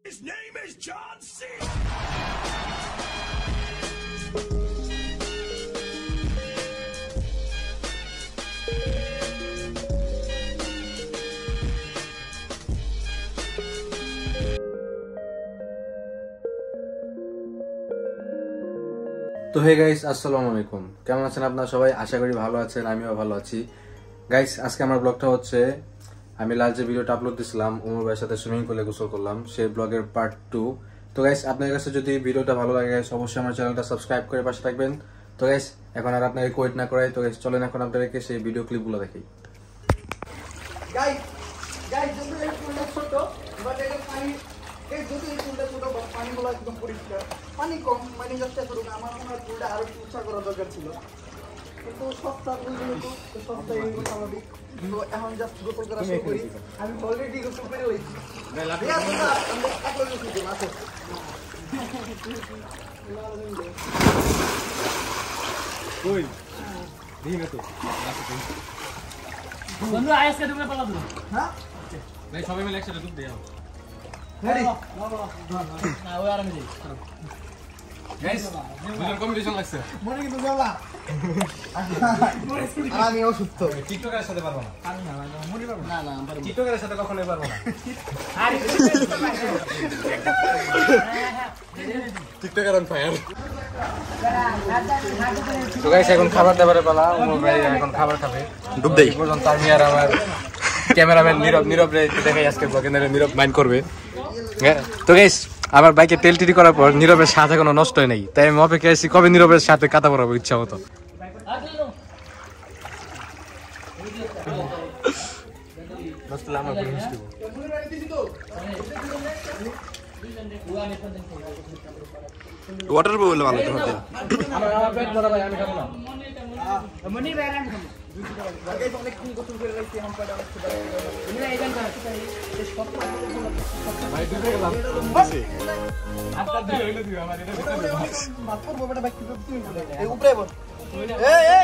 His name is John C. তো hey guys, আসসালামু আলাইকুম। কেমন আছেন আপনারা সবাই? আশা করি ভালো আছেন, আমিও ভালো আছি। গাইস, আজকে আমার ব্লগটা হচ্ছে আমি লাস্ট যে ভিডিওটা আপলোড দিয়েছিলাম ওমর ভাইয়ের সাথে সুইমিং পুলে গোসল করলাম, সেই ব্লগের পার্ট 2। তো গাইস, আপনাদের কাছে যদি ভিডিওটা ভালো লাগে গাইস, অবশ্যই আমার চ্যানেলটা সাবস্ক্রাইব করে পাশে থাকবেন। তো গাইস, এখন আর আপনাকে ওয়েট না করাই, তো গাইস চলেন এখন আপনাদেরকে সেই ভিডিও ক্লিপগুলো দেখি। গাইস যদি এই ফুলটা ছোট বাট এটা পানি এই যদি এই ফুলটা ছোট বাট পানিগুলো একদম পরিষ্কার, পানি কম, মানে জাস্ট এতটুকু। আমার মনে হয় ফুলটা আরো উঁচা করা দরকার ছিল, কিন্তু সস্তা ফুলগুলো তো সস্তা এগুলো স্বাভাবিক। তো এখন জাস্ট গোসল করা শুরু করি। আমি অলরেডি গোসল করে রয়েছি। বন্ধু আজকে তুমি পালা দিও। হ্যাঁ ভাই সবাই মিলে একসাথে ডুব দেও। রেডি না ওই আরামে যাই। গাইস ভিডিও কম্পিটিশন লাগছে। মনে কিন্তু যাওয়া আমি অসুস্থ, টিকটকের সাথে পারবো না। আমি না মনে পারবো না না পারবো। টিকটকের সাথে কখনোই পারবো না। আরে টিকটকার অন ফায়ার। তো গাইস, এখন খাবার দাবারের পালা। ওমর ভাই এখন খাবার খাবে, ডুব দেই পর্যন্ত আমি আর আমার ক্যামেরাম্যান নীরব রে দেখাই আজকে ব্লগে, নীরব মাইন্ড করবে। তো গাইস, আমার বাইকে তেল টিটি করার পর নীরবের সাথে কোনো নষ্ট হয় নাই, তাই আমি অপেক্ষা আছি কবে নীরবের সাথে কাটা পড়াবো ইচ্ছা মতো। ওয়াটার বলে ভালো তো হতে আমার পেট ভরা ভাই, আমি খাবো না। মনি ভাই রান খাবো। গাইস অনেকক্ষণ গোসল করে রাখছি, আমার পাটা অনেক ছোট। মনি ভাই এখান থেকে ভাই ডুবে গেলাম। আপকা দিয়ে হইলো দিও আমার এটা। মাত করবো বেটা, ব্যাক তুমি বলে এই উপরে বল। এই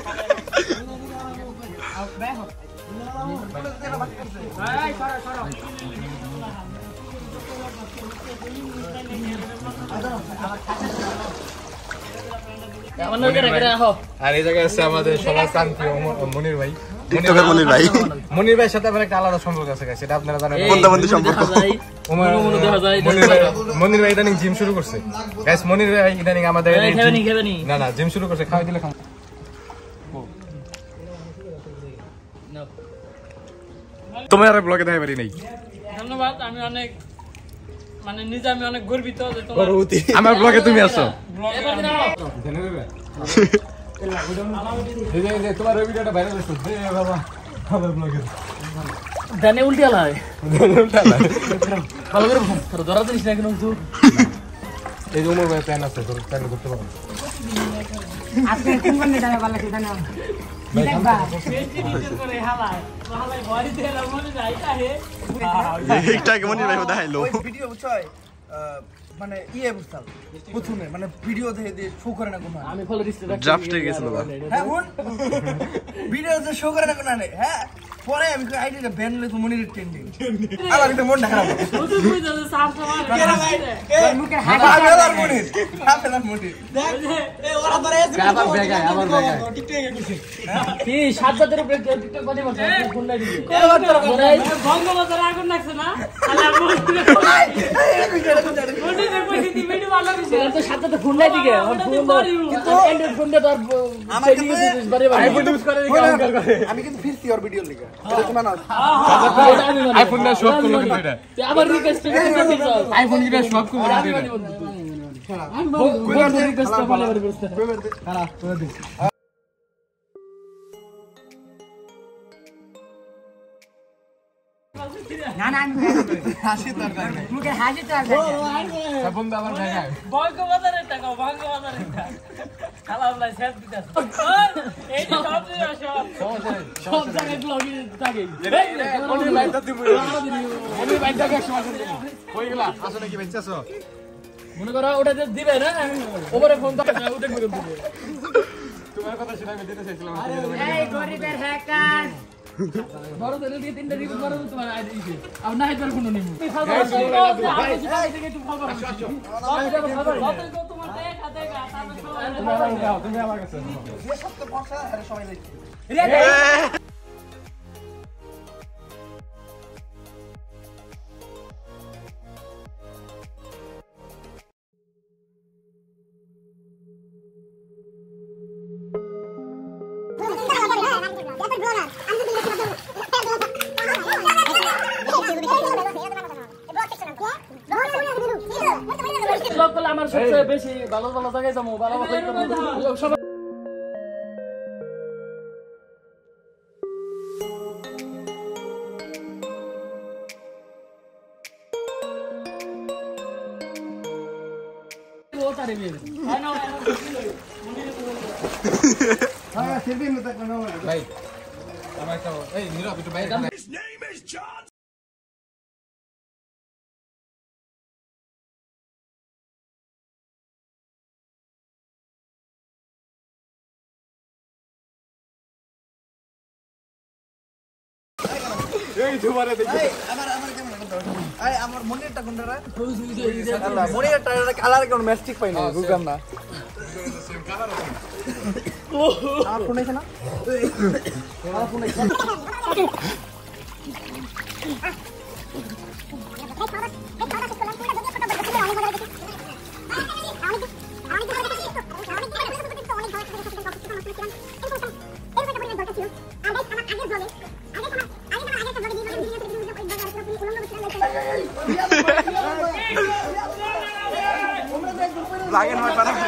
আপ ভাই হোক। ভাই সরো আমার নগে রেখে রাখো। আর এই জায়গায় আছে আমাদের সবার শান্তি মনির ভাই। টিকটকার মনির ভাই, মনির ভাইয়ের সাথে আমার একটা আলাদা সম্পর্ক আছে গাইস, সেটা আপনারা জানেন। বন্ধু বন্ধু সম্পর্ক। মনির ভাই ইদানিং জিম শুরু করছে গাইস। মনির ভাই ইদানিং আমাদের খাবেনি না জিম শুরু করছে, খাওয়াই দিলে খাম। তোমার আর ব্লগে দেখাই পারি নাই। ধন্যবাদ। আমি অনেক মানে নিজে আমি অনেক গর্বিত যে তোমার আমার ব্লগে তুমি আছো। তোমার ওই ভিডিওটা ভাইরাল হচ্ছে বাবা, আমার ব্লগে দানে উল্টিয়া লাই ভালো করে তোর ধরা দিস না কেন তুই। এই যে উমর ভাই প্যান আছে, তোর প্যান করতে পারো। আজকে কোন কোন দানা ভালো কি দানা দেখবা বেশি নিচে করে হালাই হালাই ভয় দিয়ে মনে যাইতা হে একটা কি মনির ভাই দেখাইলো ওই ভিডিও বুঝছয় মানে ইয়ে বুঝতাম প্রথমে, মানে ভিডিও দেখে দিয়ে শো করে না কোনো। আমি ফলো দিতে রাখছি ড্রাফটে গেছিল না। হ্যাঁ হুন ভিডিও যে শো করে না কোনো আনে। হ্যাঁ পরে আমি আইডিটা ব্যান হলে তো মনির ট্রেন্ডিং আমার কিন্তু মন ঢাকা বুঝু বুঝু যে সাফ সাফ মুখে আমি আর মনির হাফেলার মনির এ ওরা ধরে আবার বেগায় আবার বেগায়। কি সাতটার উপরে টিকটক বাদে বসে ফোন নাই দিবে ভঙ্গবাজার আগুন লাগছে না আল্লাহ মনির কইছি দি ভিডিও ভালো দিছে তো সাতটা ফোন নাই দিকে ফোন কিন্তু এন্ড্রয়েড ফোনটা তো আমার কিন্তু আইফোন ইউজ করে আমি কিন্তু ফিরছি ওর ভিডিও লিখা এটা কি মানো আইফোন না সব করলো কিন্তু এটা আবার রিকোয়েস্ট করে আইফোন কিনা সব করলো কিন্তু এটা। রিকোয়েস্ট ফলো করে করতে না না আমি হাসি দরকার নাই। মুখে হাসি তো আছে বন্ধু আবার বেগায়। ভঙ্গবাজারের টাকা ভঙ্গবাজারের টাকা খালা বলাই সেট দিতাছ এই সব দিয়ে সব জায়গায় ব্লগিং থাকে মনির ভাই তো দিমু, মনির ভাই টাকা সময় কই গেলা? আসো নাকি বেঁচে আছো? মনে করো ওটা দিবে না ওপরে ফোন তো উঠে করে দিবে তোমার কথা শুনে আমি দিতে চাইছিলাম। এই গরিবের হ্যাকার বড় ছেলে দিয়ে 3টা রিপোর্ট বড় তোমার আই দিয়েছে আর না এবার কোনো নেই তুমি আমার কাছে যে সবচেয়ে বর্ষা আরে সবাই দেখি আমার সবচেয়ে বেশি ভালো ভালো জায়গায় যাবো ভালো ভালো সবাই ভাই আমার একটা এই নীরব একটু বাইরে এই তোমারে দেখি আমার কেমন লাগে আরে আমার মনিরটা কোনটা রে আল্লাহ মনিরটা কালার কোন ম্যাস্টিক পাই না বুঝলাম না আমার ফোন আছে না আমার ফোন আছে লাগেন হয় পারা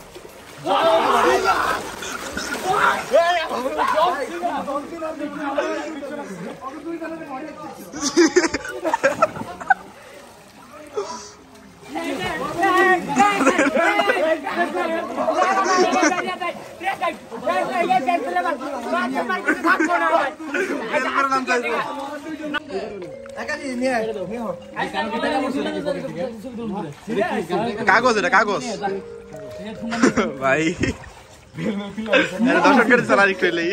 কাগজ এটা কাগজ ভাই দর্শক করে চালার একটু এলেই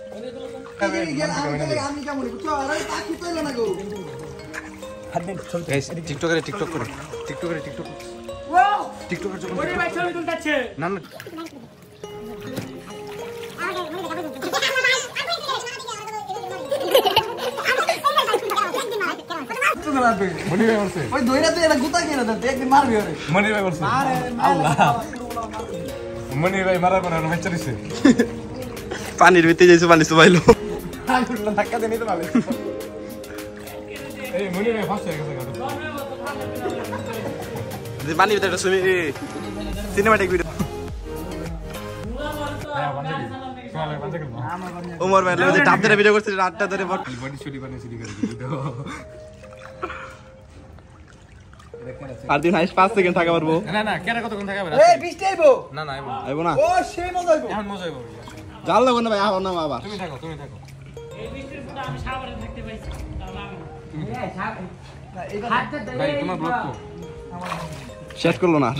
টিকটকারে টিকটক করে টিকটকারে টিকটক টিকটকের যখন না না ওই দইরা তো এটা গুতা কিনা দে একদিন মারবি ওরে মনির ভাই বলছে আল্লাহ মনির ভাই মারার পর আর বাচ্চা দিছে পানির ভিতরে যাইছে পানি সুবাইলো ধাক্কা দেনি তো ভালো এই মনির ভাই ফার্স্ট হয়ে গেছে পানির ভিতরে একটা সিনেমাটিক ভিডিও ওমর ভাই যে টাপ ধরে ভিডিও করছে রাতটা ধরে বডি ছুটি বানিয়ে ছুটি করে দিও আর দিন হাইস 5 সেকেন্ড থাকা পারবো না না কেরা কতক্ষণ থাকবে এই বৃষ্টি আইবো না না আইবো আইবো না ও সেই মজা আইবো এখন মজা আইবো জাল লাগো না ভাই আবার না আবার তুমি থাকো এই বৃষ্টির মধ্যে আমি সাগরে থাকতে পাইছি ভাই তোমার ব্লগ তো শেষ করলো না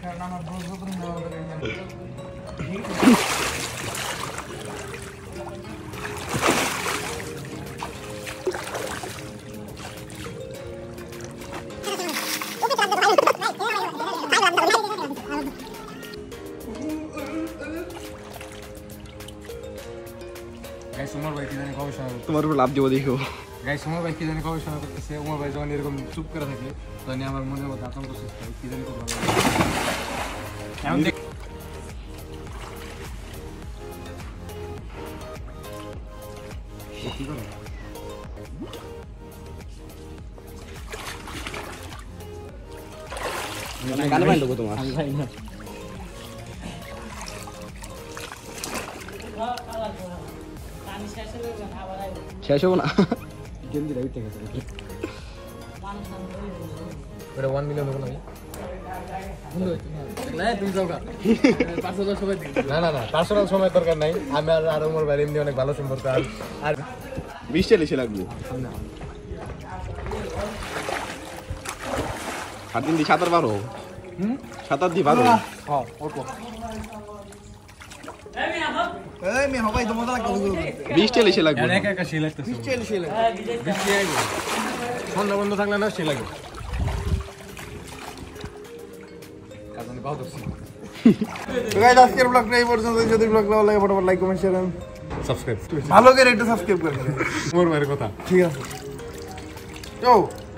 গাইস উমর ভাই কি জানি গবেষণা তোমার উপর লাভ দিব দেখো গাইস উমর ভাই কি জানি গবেষণা করতেছে উমর ভাই যখন এরকম চুপ করে থাকে তখন আমার মনের মধ্যে আতঙ্ক সৃষ্টি হয় কি জানি করবো এখন দেখ কি করো গান বাইন দেবো তোমার শেষ হবো না জলদি রাইট থেকে এটা 1 মিলিয়ন হবে না না না পার্সোনাল সময় দরকার নাই আমি আর উমর ভাই এমনি অনেক ভালো সম্পর্ক আর 20 লিখে লাগবে আর দিন দি 7-12 7 দি 12 হ্যাঁ অল্প এই মে হবাই তো মজা লাগবে 20 টা লিশে লাগবে একা একা সেই লাগতেছে চেল চেল হ্যাঁ বিদেশ বৃষ্টি আইবো সন্ধ্যা বন্ধ থাকলে না সেই লাগে কাজনে পাও তো তো গাইস আজকের ব্লগটা এই পর্যন্ত যদি ব্লগ ভালো লাগে ফটাফট লাইক কমেন্ট শেয়ার সাবস্ক্রাইব ভালো করে একটু সাবস্ক্রাইব করে মোর ভাইয়ের কথা ঠিক আছে চো